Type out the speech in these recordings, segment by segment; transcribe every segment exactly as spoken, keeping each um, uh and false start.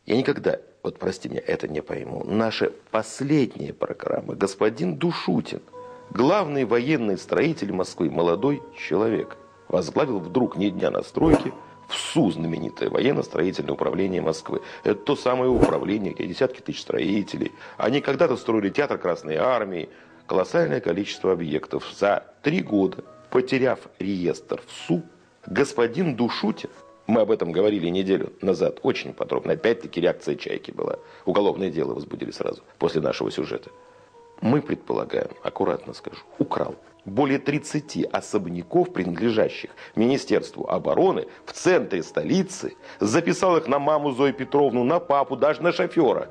Я никогда, вот прости меня, это не пойму. Наши последние программы, господин Душутин, главный военный строитель Москвы, молодой человек, возглавил вдруг ни дня на стройке ВСУ, знаменитое военно-строительное управление Москвы. Это то самое управление, где десятки тысяч строителей. Они когда-то строили театр Красной Армии. Колоссальное количество объектов. За три года, потеряв реестр ВСУ, господин Душутин, мы об этом говорили неделю назад очень подробно, опять-таки реакция «Чайки» была. Уголовное дело возбудили сразу после нашего сюжета. Мы предполагаем, аккуратно скажу, украл более тридцати особняков, принадлежащих Министерству обороны в центре столицы, записал их на маму Зою Петровну, на папу, даже на шофера.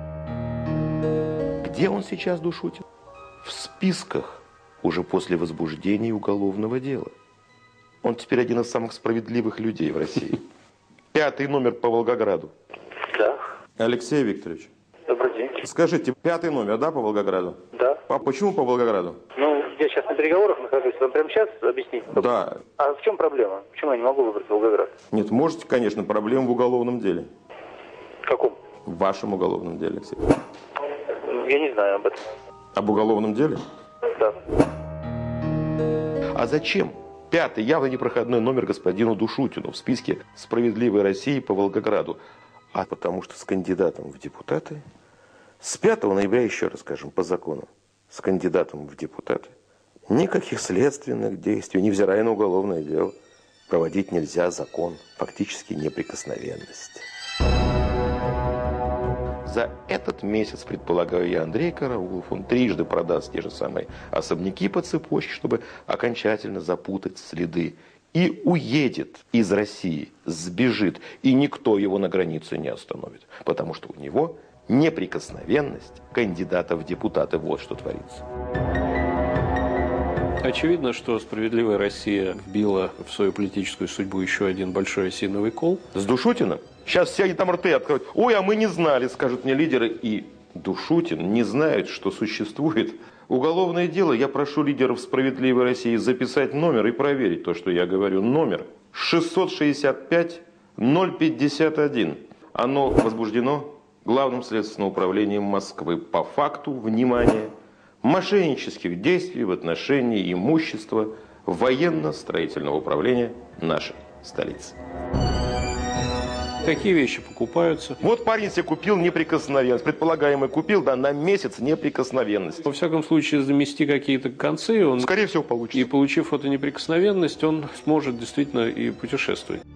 Где он сейчас, Душутин? В списках уже после возбуждения уголовного дела. Он теперь один из самых справедливых людей в России. Пятый номер по Волгограду. Да. Алексей Викторович. Добрый день. Скажите, пятый номер, да, по Волгограду? Да. А почему по Волгограду? Ну, я сейчас на переговорах нахожусь. Вам прямо сейчас объяснить? Да. А в чем проблема? Почему я не могу выбрать Волгоград? Нет, можете, конечно, проблема в уголовном деле. В каком? В вашем уголовном деле, Алексей. Я не знаю об этом. Об уголовном деле? Да. А зачем пятый явно непроходной номер господину Душутину в списке «Справедливой России» по Волгограду? А потому что с кандидатом в депутаты, с пятого ноября, еще раз скажем, по закону, с кандидатом в депутаты никаких следственных действий, невзирая на уголовное дело, проводить нельзя. Закон, фактически неприкосновенность. За этот месяц, предполагаю я, Андрей Караулов, он трижды продаст те же самые особняки по цепочке, чтобы окончательно запутать следы. И уедет из России, сбежит, и никто его на границе не остановит. Потому что у него неприкосновенность кандидата в депутаты. Вот что творится. Очевидно, что «Справедливая Россия» вбила в свою политическую судьбу еще один большой осиновый кол. С Душутиным? Сейчас все они там рты откроют. Ой, а мы не знали, скажут мне лидеры. И Душутин не знает, что существует уголовное дело. Я прошу лидеров «Справедливой России» записать номер и проверить то, что я говорю. Номер шестьсот шестьдесят пять ноль пятьдесят один. Оно возбуждено Главным следственным управлением Москвы по факту, внимание, мошеннических действий в отношении имущества военно-строительного управления нашей столицы. Такие вещи покупаются. Вот парень себе купил неприкосновенность. Предполагаемый купил, да, на месяц неприкосновенность. Во всяком случае, замести какие-то концы, он, скорее всего, получится. И получив эту неприкосновенность, он сможет действительно и путешествовать.